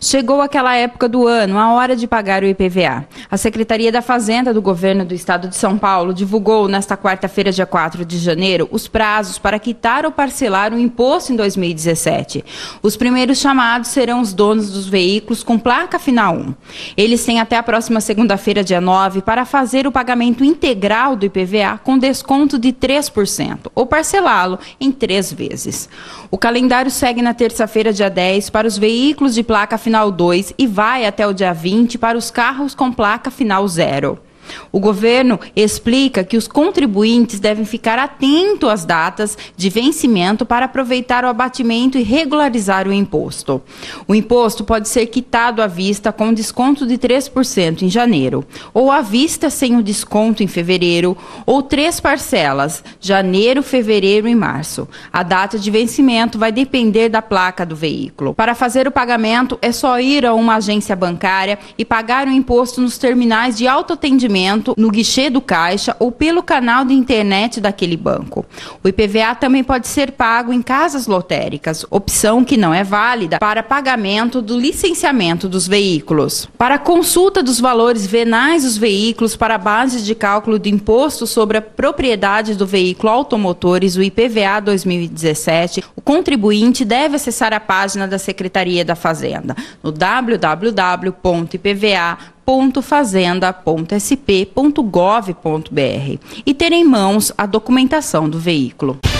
Chegou aquela época do ano, a hora de pagar o IPVA. A Secretaria da Fazenda do Governo do Estado de São Paulo divulgou nesta quarta-feira, dia 4 de janeiro, os prazos para quitar ou parcelar o imposto em 2017. Os primeiros chamados serão os donos dos veículos com placa final 1. Eles têm até a próxima segunda-feira, dia 9, para fazer o pagamento integral do IPVA com desconto de 3% ou parcelá-lo em 3 vezes. O calendário segue na terça-feira, dia 10, para os veículos de placa final 2 e vai até o dia 20 para os carros com placa final 0. O governo explica que os contribuintes devem ficar atentos às datas de vencimento para aproveitar o abatimento e regularizar o imposto. O imposto pode ser quitado à vista com desconto de 3% em janeiro, ou à vista sem o desconto em fevereiro, ou 3 parcelas, janeiro, fevereiro e março. A data de vencimento vai depender da placa do veículo. Para fazer o pagamento, é só ir a uma agência bancária e pagar o imposto nos terminais de autoatendimento no guichê do Caixa ou pelo canal de internet daquele banco. O IPVA também pode ser pago em casas lotéricas, opção que não é válida para pagamento do licenciamento dos veículos. Para a consulta dos valores venais dos veículos para a base de cálculo do imposto sobre a propriedade do veículo automotores, o IPVA 2017, o contribuinte deve acessar a página da Secretaria da Fazenda no www.ipva.fazenda.sp.gov.br e ter em mãos a documentação do veículo.